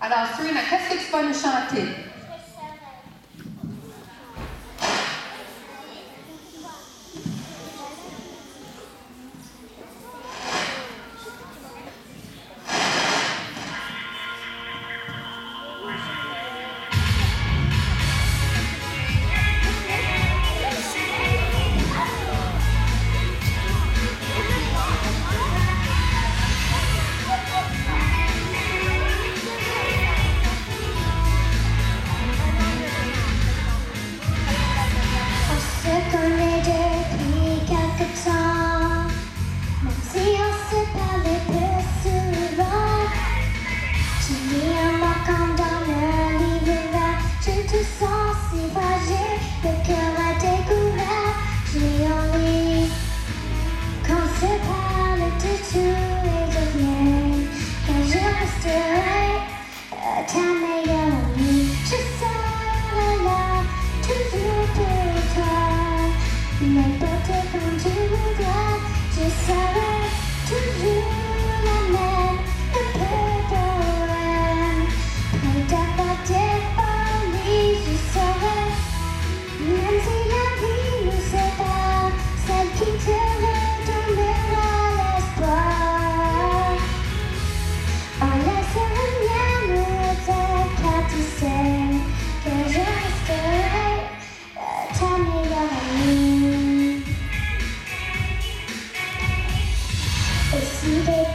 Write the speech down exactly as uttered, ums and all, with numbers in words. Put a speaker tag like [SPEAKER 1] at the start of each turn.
[SPEAKER 1] Alors, Serena, qu'est-ce que tu vas nous chanter?
[SPEAKER 2] N'importe quand tu voudras, je serai toujours la même, un peu bohème. Prête à partir par nuit, je serai, même si la vie nous sépare, celle qui te redonnera l'espoir. En laissant rien me dire, car tu sais que je resterai ta meilleure amie. Et si des